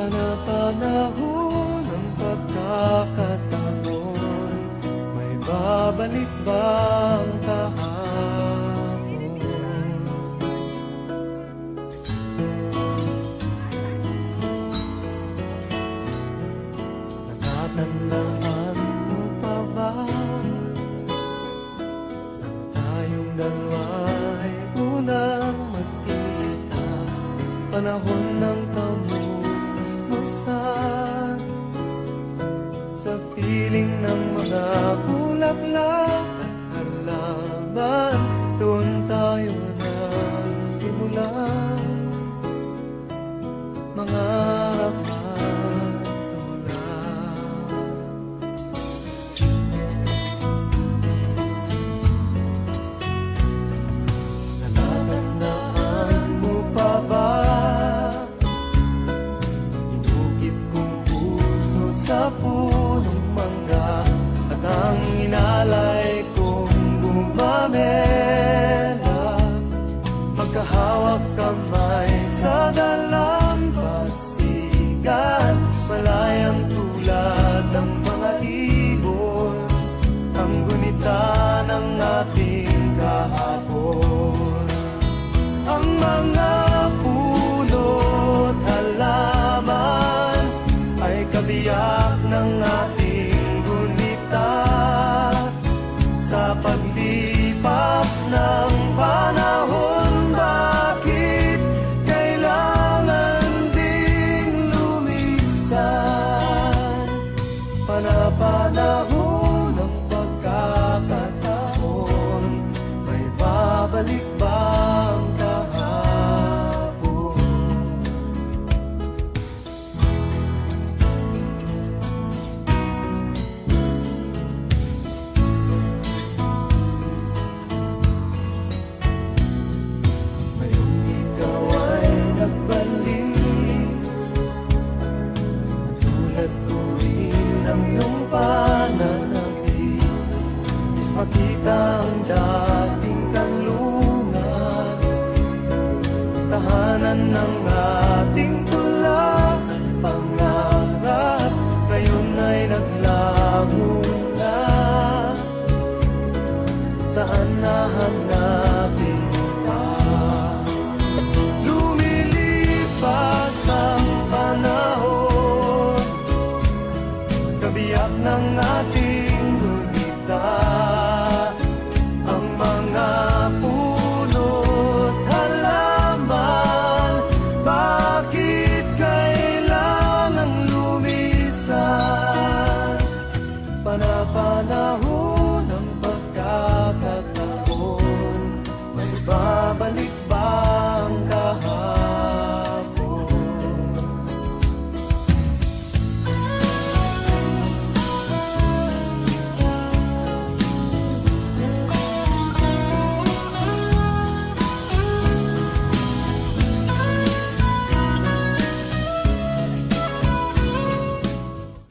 Panapanahon ng pagkakataon, may babalik bang kahapon? Natatandaan mo pa ba nang tayong dalawa'y unang magkita, panahon ng sa piling ng mga bulaklak at halaman, doon tayo nagsimula mga magkahawak kamay sa dalampasigan, malayang tulad ng mga ibon, ang gunita ng ating kahapon. Ang mga puno't halaman ay kabiyak ng ating gunita sa paglipas ng panahon. Panapanahon ng pagkakataon, may babalik bang kahapon? Ngayong ikaw ay nagbalik, tulad ko ang iyong pananabik, makita ang dating kanlungan, tahanan ng ating tulak at pangarap, ngayon ay naglaho na. Saan nahanapin pa? Lumilipas ang panahon, kabiyak ng ating gunita.